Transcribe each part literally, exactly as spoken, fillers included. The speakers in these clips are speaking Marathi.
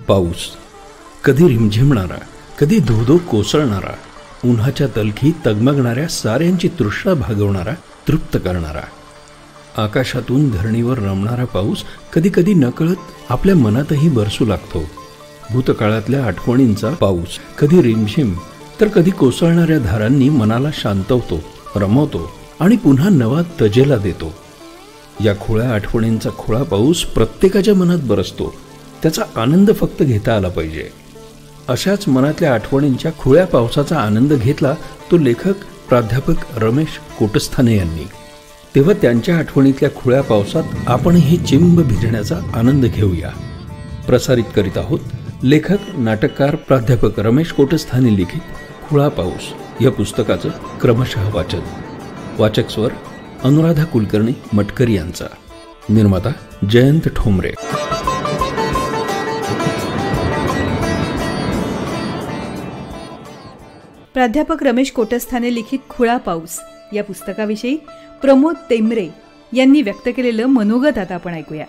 पाऊस, कधी रिमझिमणारा, कधी धोधो कोसळणारा, उन्हाच्या तलखीत तगमगणाऱ्या साऱ्यांची तृष्णा भागवणारा, तृप्त करणारा. आकाशातून धरणीवर रमणारा पाऊस कधी कधी नकळत आपल्या मनातही बरसू लागतो. भूतकाळातल्या आठवणींचा पाऊस कधी रिमझिम तर कधी कोसळणाऱ्या धारांनी मनाला शांतवतो, रमवतो आणि पुन्हा नवा तजेला देतो. या खुळ्या आठवणींचा खुळा पाऊस प्रत्येकाच्या मनात बरसतो. त्याचा आनंद फक्त घेता आला पाहिजे. अशाच मनातल्या आठवणींच्या खुळ्या पावसाचा आनंद घेतला तो लेखक प्राध्यापक रमेश कोटस्थाने यांनी. तेव्हा त्यांच्या आठवणीतल्या खुळ्या पावसात आपणही चिंब भिजण्याचा आनंद घेऊया. प्रसारित करीत आहोत लेखक नाटककार प्राध्यापक रमेश कोटस्थाने लिखित खुळा पाऊस या पुस्तकाचं क्रमशः वाचन. वाचक स्वर अनुराधा कुलकर्णी मटकरी यांचा. निर्माता जयंत ठोंबरे. प्राध्यापक रमेश कोटस्थाने लिखित खुळा पाऊस या पुस्तकाविषयी प्रमोद तेमरे यांनी व्यक्त केलेलं मनोगत आता आपण ऐकूया.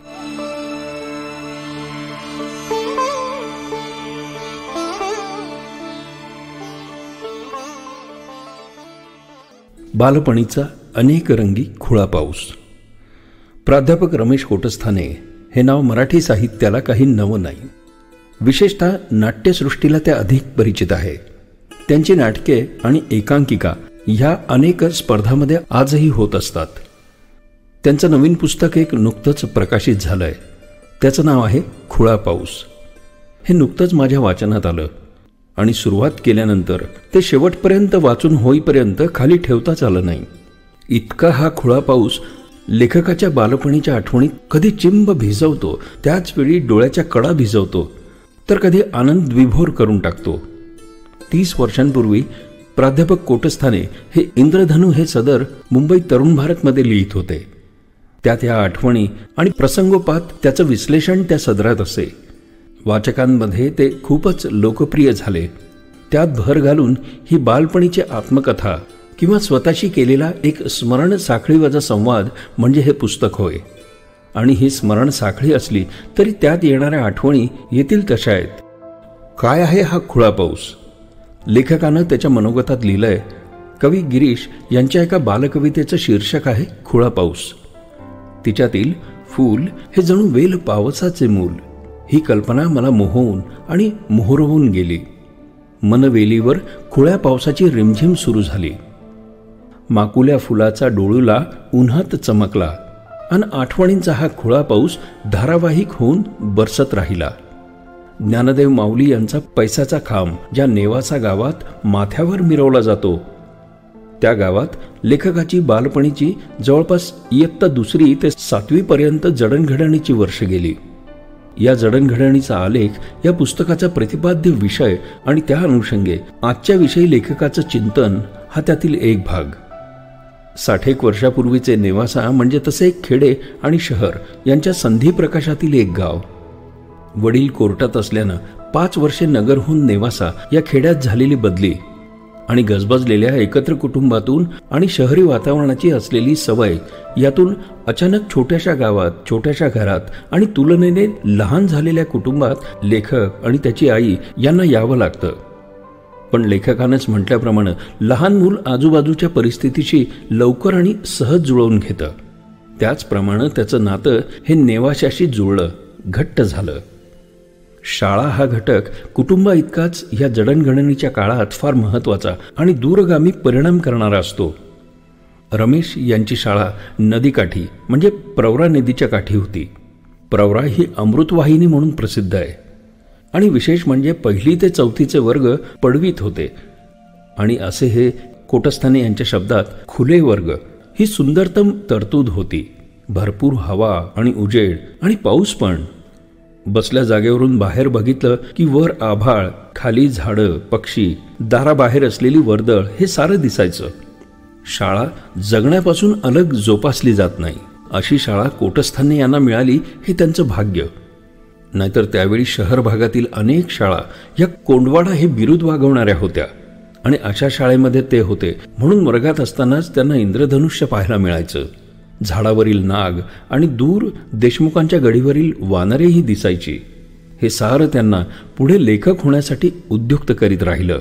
बालपणीचा अनेक रंगी खुळा पाऊस. प्राध्यापक रमेश कोटस्थाने हे नाव मराठी साहित्याला काही नवं नाही. विशेषतः नाट्यसृष्टीला त्या अधिक परिचित आहे. त्यांची नाटके आणि एकांकिका ह्या अनेक स्पर्धांमध्ये आजही होत असतात. त्यांचं नवीन पुस्तक एक नुकतंच प्रकाशित झालंय. त्याचं नाव आहे खुळा पाऊस. हे नुकतंच माझ्या वाचनात आलं आणि सुरुवात केल्यानंतर ते शेवटपर्यंत वाचून होईपर्यंत खाली ठेवताच आलं नाही. इतका हा खुळा पाऊस लेखकाच्या बालपणीच्या आठवणीत कधी चिंब भिजवतो, त्याच वेळी डोळ्याच्या कडा भिजवतो, तर कधी आनंद विभोर करून टाकतो. तीस वर्षांपूर्वी प्राध्यापक कोटस्थाने हे इंद्रधनू हे सदर मुंबई तरुण भारतमध्ये लिहित होते. त्यात या आठवणी आणि प्रसंगोपात त्याचं विश्लेषण त्या सदरात असे. वाचकांमध्ये ते खूपच लोकप्रिय झाले. त्यात भर घालून ही बालपणीची आत्मकथा किंवा स्वतःशी केलेला एक स्मरण साखळीवजा संवाद म्हणजे हे पुस्तक होय. आणि ही स्मरण साखळी असली तरी त्यात येणाऱ्या आठवणी येतील तशा आहेत. काय आहे हा खुळा पाऊस? लेखकानं त्याच्या मनोगतात लिहिलंय. कवी गिरीश यांच्या एका बालकवितेचं शीर्षक आहे खुळा पाऊस. तिच्यातील फूल हे जणू वेल पावसाचे मूल ही कल्पना मला मोहवून आणि मोहरवून गेली. मनवेलीवर खुळ्या पावसाची रिमझिम सुरू झाली. माकुल्या फुलाचा डोळूला उन्हात चमकला आणि आठवणींचा हा खुळा पाऊस धारावाहिक होऊन बरसत राहिला. ज्ञानदेव माऊली यांचा पैसाचा खांब ज्या नेवासा गावात माथ्यावर मिरवला जातो, त्या गावात लेखकाची बालपणीची जवळपास इयत्ता दुसरी ते सातवी पर्यंत जडणघडणीची वर्ष गेली. या जडणघडणीचा आलेख या पुस्तकाचा प्रतिपाद्य विषय आणि त्या अनुषंगे आजच्या विषयी लेखकाचं चिंतन हा त्यातील एक भाग. साठेक वर्षापूर्वीचे नेवासा म्हणजे तसे एक खेडे आणि शहर यांच्या संधी प्रकाशातील एक गाव. वडील कोर्टात असल्यानं पाच वर्षे नगरहून नेवासा या खेड्यात झालेली बदली आणि गजबजलेल्या एकत्र कुटुंबातून आणि शहरी वातावरणाची असलेली सवय यातून अचानक छोट्याशा गावात, छोट्याशा घरात आणि तुलनेने लहान झालेल्या कुटुंबात लेखक आणि त्याची आई यांना यावं लागतं. पण लेखकानंच म्हटल्याप्रमाणे लहान मूल आजूबाजूच्या परिस्थितीशी लवकर आणि सहज जुळवून घेतं. त्याचप्रमाणे त्याचं नातं हे नेवाशाशी जुळलं, घट्ट झालं. शाळा हा घटक कुटुंबा इतकाच या जडणघडणीच्या काळात फार महत्त्वाचा आणि दूरगामी परिणाम करणारा असतो. रमेश यांची शाळा नदीकाठी म्हणजे प्रवरा नदीच्या काठी होती. प्रवरा ही अमृतवाहिनी म्हणून प्रसिद्ध आहे आणि विशेष म्हणजे पहिली ते चौथीचे वर्ग पडवीत होते. आणि असे हे कोटस्थाने यांच्या शब्दात खुले वर्ग ही सुंदरतम तरतूद होती. भरपूर हवा आणि उजेड आणि पाऊस पण. बसल्या जागेवरून बाहेर बघितलं की वर आभाळ, खाली झाडं, पक्षी, दाराबाहेर असलेली वर्दळ हे सारं दिसायचं. शाळा जगण्यापासून अलग जोपासली जात नाही अशी शाळा कोटस्थाने यांना मिळाली हे त्यांचं भाग्य. नाहीतर त्यावेळी शहर भागातील अनेक शाळा या कोंडवाडा हे बिरुद वागवणाऱ्या होत्या आणि अशा शाळेमध्ये ते होते म्हणून वर्गात असतानाच त्यांना इंद्रधनुष्य पाहायला मिळायचं. झाडावरील नाग आणि दूर देशमुखांच्या गडीवरील वानरेही दिसायची. हे सारं त्यांना पुढे लेखक होण्यासाठी उद्युक्त करीत राहिलं.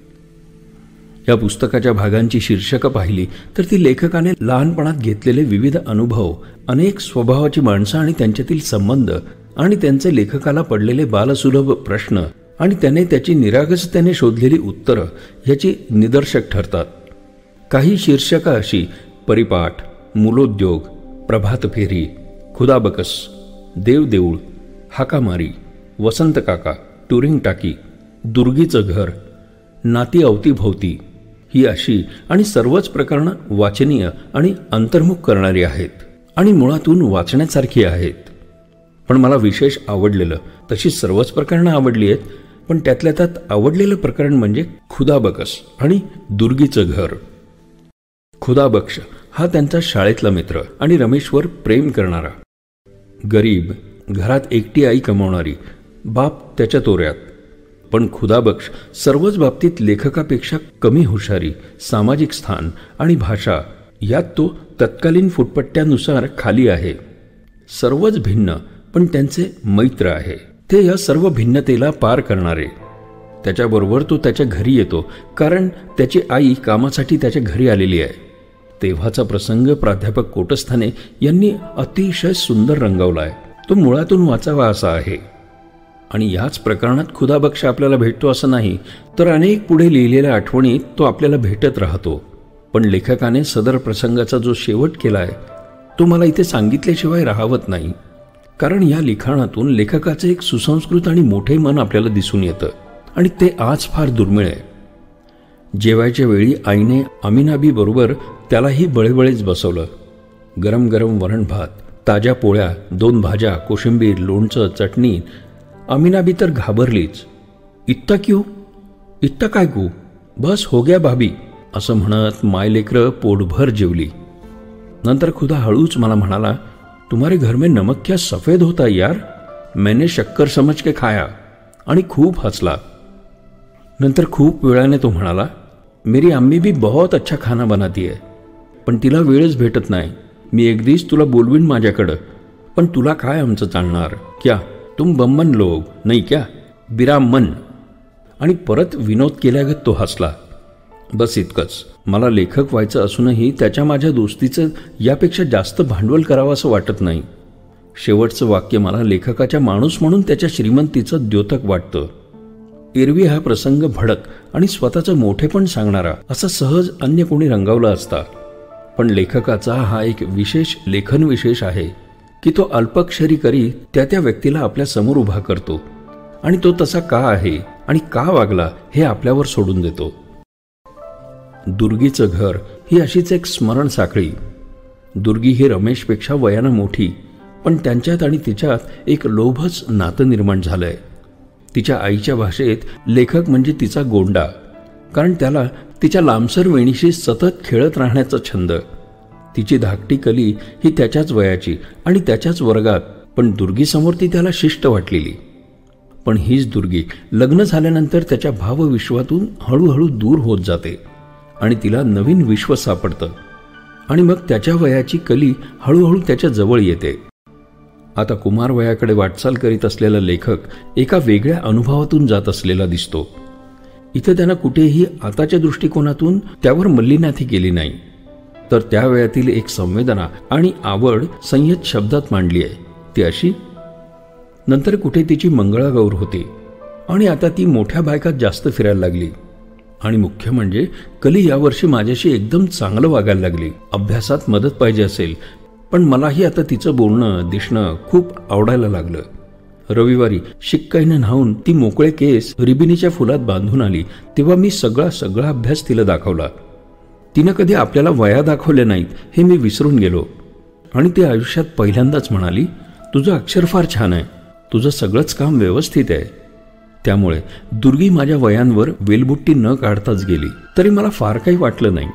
या पुस्तकाच्या भागांची शीर्षकं पाहिली तर ती लेखकाने लहानपणात घेतलेले विविध अनुभव, अनेक स्वभावाची माणसं आणि त्यांच्यातील संबंध आणि त्यांचे लेखकाला पडलेले बालसुलभ प्रश्न आणि त्याने त्याची निरागसतेने शोधलेली उत्तरं याची निदर्शक ठरतात. काही शीर्षकं अशी परिपाठ, मूलोद्योग, प्रभात फेरी, खुदाबकस, देवदेऊळ, हाकामारी, वसंत काका, टुरिंग टाकी, दुर्गीचं घर, नाती अवतीभोवती ही अशी आणि सर्वच प्रकरणं वाचनीय आणि अंतर्मुख करणारी आहेत आणि मुळातून वाचण्यासारखी आहेत. पण मला विशेष आवडलेलं, तशी सर्वच प्रकरणं आवडली आहेत, पण त्यातल्या त्यात आवडलेलं प्रकरण म्हणजे खुदाबकस आणि दुर्गीचं घर. खुदाबक्ष हा त्यांचा शाळेतला मित्र आणि रमेशवर प्रेम करणारा. गरीब, घरात एकटी आई कमावणारी, बाप त्याच्या तोऱ्यात. पण खुदाबक्ष सर्वच बाबतीत लेखकापेक्षा कमी हुशारी, सामाजिक स्थान आणि भाषा यात तो तत्कालीन फुटपट्ट्यानुसार खाली आहे. सर्वच भिन्न पण त्यांचे मैत्र आहे. ते या सर्व भिन्नतेला पार करणारे. त्याच्याबरोबर तो त्याच्या घरी येतो कारण त्याची आई कामासाठी त्याच्या घरी आलेली आहे. तेव्हाचा प्रसंग प्राध्यापक कोटस्थाने यांनी अतिशय सुंदर रंगवलाय. तो मुळातून वाचावा असा आहे. आणि याच प्रकरणात खुदाबक्ष आपल्याला भेटतो असं नाही, तर अनेक पुढे लिहिलेल्या आठवणीत तो आपल्याला भेटत राहतो. पण लेखकाने सदर प्रसंगाचा जो शेवट केलाय तो मला इथे सांगितल्याशिवाय राहावत नाही. कारण या लिखाणातून लेखकाचे एक सुसंस्कृत आणि मोठे मन आपल्याला दिसून येतं आणि ते आज फार दुर्मिळ आहे. जेवायच्या वेळी आईने अमिनाबी बरोबर त्यालाही बळेबळेच बसवलं. गरम गरम वरण भात, ताज्या पोळ्या, दोन भाज्या, कोशिंबीर, लोणचं, चटणी. अमिनाबी तर घाबरलीच. इत्ता क्यू, इत्ता काय कू, बस हो गया भाभी असं म्हणत मायलेकरं पोटभर जेवली. नंतर खुदा हळूच मला म्हणाला, तुम्हारे घर में नमक क्या सफेद होता यार, मैंने शक्कर समझ के खाया, आणि खूप हसला. नंतर खूप वेळाने तो म्हणाला, मेरी अम्मी भी बहुत अच्छा खाना बनाती है, पण तिला वेळच भेटत नाही. मी एक दिवस तुला बोलवीन माझ्याकडं, पण तुला काय आमचं चालणार, क्या तुम बम्मन लोग नाही क्या, बिरामन. आणि परत विनोद केल्यागत तो हसला. बस इतकंच. मला लेखक व्हायचं असूनही त्याच्या माझ्या दोस्तीचं यापेक्षा जास्त भांडवल करावं असं वाटत नाही. शेवटचं वाक्य मला लेखकाच्या माणूस म्हणून त्याच्या श्रीमंतीचं द्योतक वाटतं. एरवी हा प्रसंग भडक आणि स्वतःचं मोठेपण सांगणारा असा सहज अन्य कोणी रंगवला असता. पण लेखकाचा हा एक विशेष लेखन विशेष आहे की तो अल्पक्षरी करी त्या त्या व्यक्तीला आपल्या समोर उभा करतो आणि तो तसा का आहे आणि का वागला हे आपल्यावर सोडून देतो. दुर्गीचं घर ही अशीच एक स्मरण साखळी. दुर्गी ही रमेशपेक्षा वयानं मोठी, पण त्यांच्यात आणि तिच्यात एक लोभच नातं निर्माण झालंय. तिच्या आईच्या भाषेत लेखक म्हणजे तिचा गोंडा, कारण त्याला तिच्या लांबसर वेणीशी सतत खेळत राहण्याचा छंद. तिची धाकटी कली ही त्याच्याच वयाची आणि त्याच्याच वर्गात, पण दुर्गीसमोर ती त्याला शिष्ट वाटलेली. पण हीच दुर्गी लग्न झाल्यानंतर त्याच्या भावविश्वातून हळूहळू दूर होत जाते आणि तिला नवीन विश्व सापडतं आणि मग त्याच्या वयाची कली हळूहळू त्याच्या जवळ येते. आता कुमार वयाकडे वाटचाल करीत असलेला लेखक एका वेगळ्या अनुभवातून जात असलेला दिसतो. इथं त्यानं कुठेही आताच्या दृष्टिकोनातून त्यावर मल्लीनाथी केली नाही, तर त्या वयातील एक संवेदना आणि आवड संयत शब्दात मांडली आहे. ती अशी, नंतर कुठे तिची मंगळागौर होती आणि आता ती मोठ्या बायकात जास्त फिरायला लागली. आणि मुख्य म्हणजे कली यावर्षी माझ्याशी एकदम चांगलं वागायला लागली. अभ्यासात मदत पाहिजे असेल, पण मलाही आता तिचं बोलणं दिसणं खूप आवडायला लागलं. रविवारी शिक्काईनं न्हावून ती मोकळे केस रिबिनीच्या फुलात बांधून आली तेव्हा मी सगळा सगळा अभ्यास तिला दाखवला. तिनं कधी आपल्याला वया दाखवल्या नाहीत हे मी विसरून गेलो. आणि ती आयुष्यात पहिल्यांदाच म्हणाली, तुझं अक्षर फार छान आहे, तुझं सगळंच काम व्यवस्थित आहे. त्यामुळे दुर्गी माझ्या वयांवर वेलबुट्टी न काढताच गेली, तरी मला फार काही वाटलं नाही.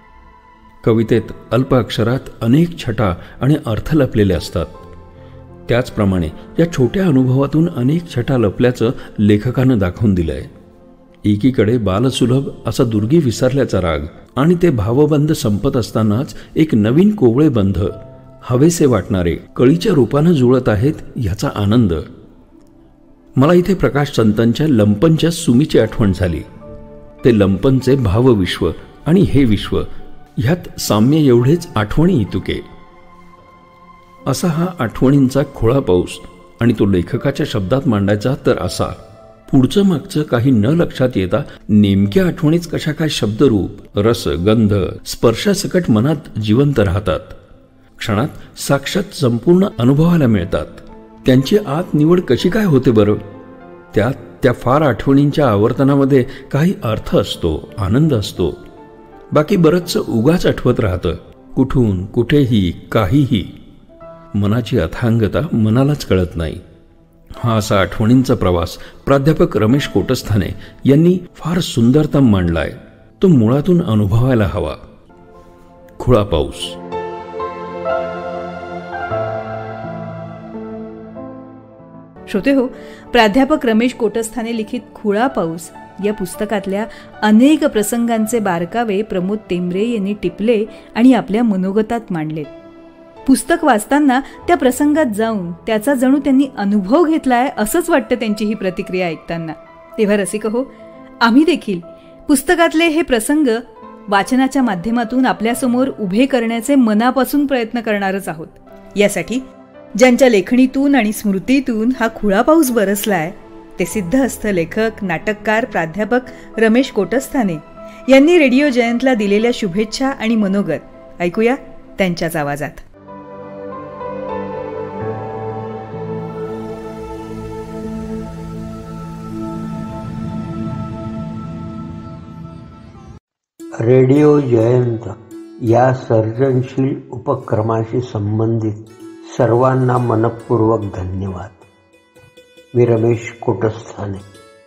कवितेत अल्प अक्षरात अनेक छटा आणि अर्थ लपलेले असतात. त्याचप्रमाणे या छोट्या अनुभवातून अनेक छटा लपल्याचं लेखकानं दाखवून दिलंय. एकीकडे बालसुलभ असा दुर्गी विसरल्याचा राग आणि ते भावबंध संपत असतानाच एक नवीन कोवळे बंध हवेसे वाटणारे कळीच्या रूपानं जुळत आहेत याचा आनंद. मला इथे प्रकाश संतांच्या लंपनच्या सुमीची आठवण झाली. ते लंपनचे भावविश्व आणि हे विश्व ह्यात साम्य एवढेच आठवणी इतुके. असा हा आठवणींचा खोळा पाऊस, आणि तो लेखकाच्या शब्दात मांडायचा तर असा. पुढचं मागचं काही न लक्षात येता नेमक्या आठवणीच कशा काय शब्दरूप, रस, गंध, स्पर्शासकट मनात जिवंत राहतात. क्षणात साक्षात संपूर्ण अनुभवाला मिळतात. त्यांची आत निवड कशी काय होते बरं? त्यात त्या फार आठवणींच्या आवर्तनामध्ये काही अर्थ असतो, आनंद असतो. बाकी बरंचसं उगाच आठवत राहतं, कुठून कुठेही काहीही. मनाची अथांगता मनालाच कळत नाही. हा असा आठवणींचा प्रवास प्राध्यापक रमेश कोटस्थाने यांनी फार सुंदरतम मांडलाय. तो मुळातून अनुभवायला हवा. खुळा पाऊस. श्रोते हो, प्राध्यापक रमेश कोटस्थाने लिखित खुळा पाऊस या पुस्तकातल्या अनेक प्रसंगांचे बारकावे प्रमोद तेमरे यांनी टिपले आणि आपल्या मनोगतात मांडलेत. पुस्तक वाचताना त्या प्रसंगात जाऊन त्याचा जणू त्यांनी अनुभव घेतलाय असंच वाटतं त्यांची ही प्रतिक्रिया ऐकताना. तेव्हा रसिक हो, आम्ही देखील पुस्तकातले हे प्रसंग वाचनाच्या माध्यमातून आपल्यासमोर उभे करण्याचे मनापासून प्रयत्न करणारच आहोत. यासाठी ज्यांच्या लेखणीतून आणि स्मृतीतून हा खुळा पाऊस बरसलाय ते सिद्धहस्त लेखक, नाटककार प्राध्यापक रमेश कोटस्थाने यांनी रेडिओ जयंतला दिलेल्या शुभेच्छा आणि मनोगत ऐकूया त्यांच्याच आवाजात. रेडिओ जयंत या सर्जनशील उपक्रमाशी संबंधित सर्वांना मनपूर्वक धन्यवाद. मी रमेश कोटस्थाने.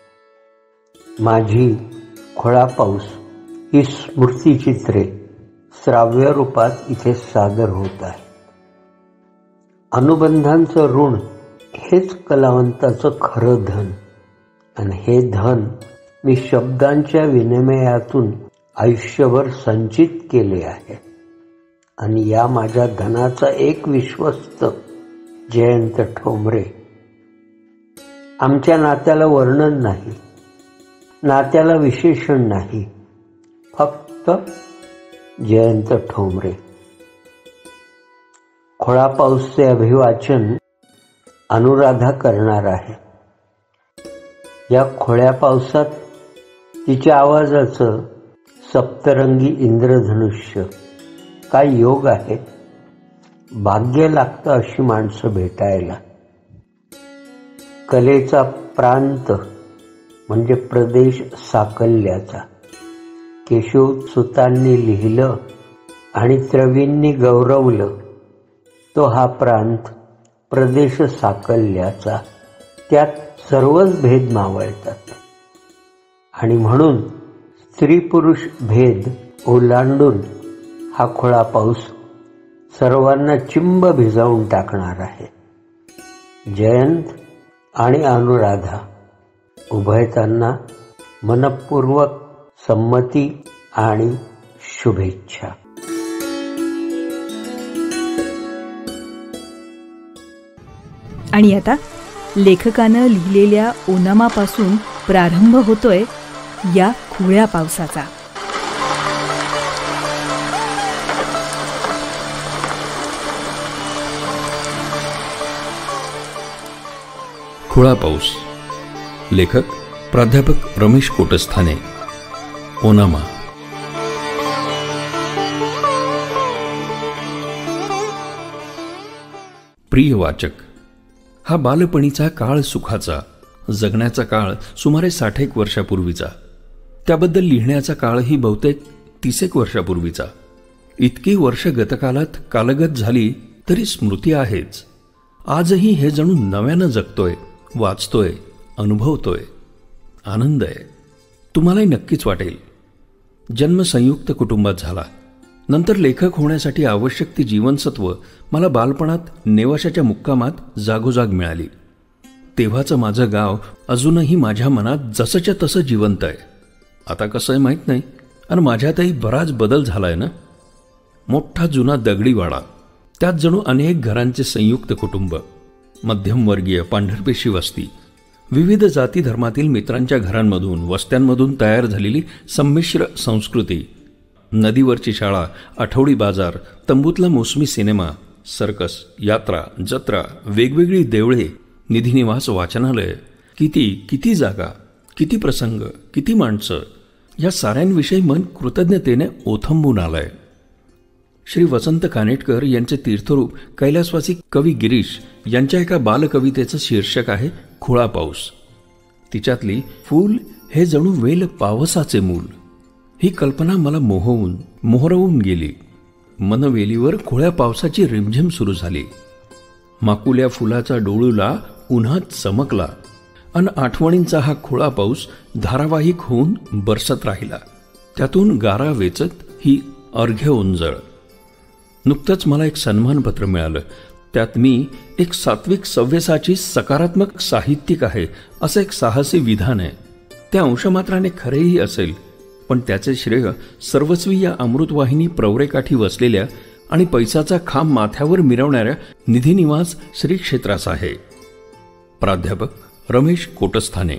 माझी खुळा पाऊस ही स्मृतिचित्रे श्राव्य रूपात इथे सादर होत आहे. अनुबंधांचं ऋण हेच कलावंताचं खरं धन, आणि हे धन मी शब्दांच्या विनिमयातून आयुष्यभर संचित केले आहे. आणि या माझ्या धनाचा एक विश्वस्त जयंत ठोंबरे. आमच्या नात्याला वर्णन नाही, नात्याला विशेषण नाही, फक्त जयंत ठोंबरे. खुळा पाऊसचे अभिवाचन अनुराधा करणार आहे. या खोळ्या पावसात तिच्या आवाजाचं सप्तरंगी इंद्रधनुष्य. काय योग आहे, भाग्य लागतं अशी माणसं भेटायला. कलेचा प्रांत म्हणजे प्रदेश साकल्याचा. केशवसुतांनी लिहिलं आणि त्रवींनी गौरवलं तो हा प्रांत प्रदेश साकल्याचा. त्यात सर्वच भेद मावळतात, आणि म्हणून स्त्री पुरुष भेद ओलांडून हा खुळा पाऊस सर्वांना चिंब भिजावून टाकणार आहे. जयंत आणि अनुराधा उभयतांना मनपूर्वक संमती आणि शुभेच्छा. आणि आता लेखकानं लिहिलेल्या ओनामापासून प्रारंभ होतोय या खुळ्या पावसाचा. खुळा पाऊस. लेखक प्राध्यापक रमेश कोटस्थाने. ओनामा. प्रिय वाचक, हा बालपणीचा काळ सुखाचा, जगण्याचा काळ सुमारे साठेक वर्षापूर्वीचा, त्याबद्दल लिहिण्याचा काळही बहुतेक तीसेक वर्षापूर्वीचा. इतकी वर्ष गतकालात कालगत झाली तरी स्मृती आहेच. आजही हे जणू नव्यानं जगतोय, वाचतोय, अनुभवतोय. आनंद आहे. तुम्हालाही नक्कीच वाटेल. जन्म संयुक्त कुटुंबात झाला. नंतर लेखक होण्यासाठी आवश्यक ती जीवनसत्व मला बालपणात नेवाशाच्या मुक्कामात जागोजाग मिळाली. तेव्हाचं माझं गाव अजूनही माझ्या मनात जसंच्या तसं जिवंत आहे. आता कसं आहे माहीत नाही, आणि माझ्यातही बराच बदल झाला आहे ना. मोठा जुना दगडी वाडा, त्यात जणू अनेक घरांचे संयुक्त कुटुंब, मध्यमवर्गीय पांढरपेशी वस्ती, विविध जाती धर्मातील मित्रांच्या घरांमधून वस्त्यांमधून तयार झालेली संमिश्र संस्कृती, नदीवरची शाळा, आठवडी बाजार, तंबूतला मोसमी सिनेमा, सर्कस, यात्रा, जत्रा, वेगवेगळी देवळे, निधिनिवास, वाचनालय, किती किती जागा, किती प्रसंग, किती माणसं, या साऱ्यांविषयी मन कृतज्ञतेने ओथंबून आलंय. श्री वसंत कानेटकर यांचे तीर्थरूप कैलासवासी कवी गिरीश यांच्या एका बालकवितेचं शीर्षक आहे खुळा पाऊस. तिच्यातली फूल हे जणू वेल पावसाचे मूल ही कल्पना मला मोहवून मोहरवून गेली. मनवेलीवर खुळ्या पावसाची रिमझिम सुरू झाली. माकुल्या फुलाचा डोळूला उन्हात चमकला अन आठवणींचा हा खुळा पाऊस धारावाहिक होऊन बरसत राहिला. त्यातून गारा वेचत ही अर्घ्य ओंजळ. नुकतंच मला एक सन्मानपत्र मिळालं. त्यात मी एक सात्विक सव्यसाची सकारात्मक साहित्यिक आहे असं एक साहसी विधान आहे. त्या अंशमात्राने खरेही असेल, पण त्याचे श्रेय सर्वस्वी या अमृतवाहिनी प्रवरेकाठी वसलेल्या आणि पैसाचा खांब माथ्यावर मिरवणाऱ्या निधिनिवास श्री क्षेत्राचा आहे. प्राध्यापक रमेश कोटस्थाने.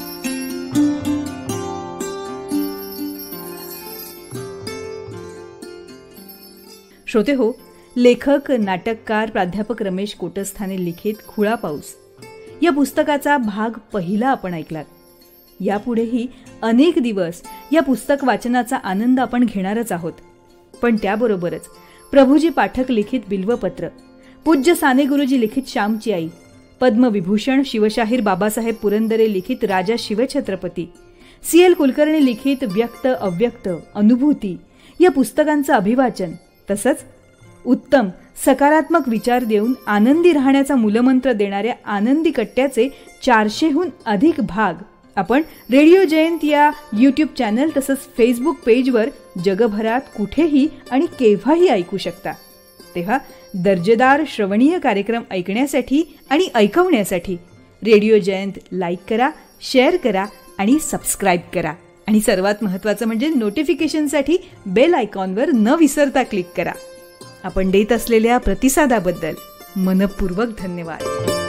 श्रोते हो, लेखक नाटककार प्राध्यापक रमेश कोटस्थाने लिखित खुळा पाऊस या पुस्तकाचा भाग पहिला आपण ऐकलात. यापुढेही अनेक दिवस या पुस्तक वाचनाचा आनंद आपण घेणारच आहोत. पण त्याबरोबरच प्रभुजी पाठक लिखित बिल्वपत्र, पूज्य साने गुरुजी लिखित श्यामची आई, पद्मविभूषण शिवशाहीर बाबासाहेब पुरंदरे लिखित राजा शिवछत्रपती, सी एल कुलकर्णी लिखित व्यक्त अव्यक्त अनुभूती या पुस्तकांचं अभिवाचन, तसंच उत्तम सकारात्मक विचार देऊन आनंदी राहण्याचा मूलमंत्र देणाऱ्या आनंदी कट्ट्याचे चारशेहून अधिक भाग आपण रेडिओ जयंत या यूट्यूब चॅनल तसंच फेसबुक पेजवर जगभरात कुठेही आणि केव्हाही ऐकू शकता. तेव्हा दर्जेदार श्रवणीय कार्यक्रम ऐकण्यासाठी आणि ऐकवण्यासाठी रेडिओ जयंत लाईक करा, शेअर करा आणि सबस्क्राईब करा. आणि सर्वात महत्त्वाचं म्हणजे नोटिफिकेशनसाठी बेल आयकॉनवर न विसरता क्लिक करा. आपण देत असलेल्या प्रतिसादाबद्दल मनपूर्वक धन्यवाद.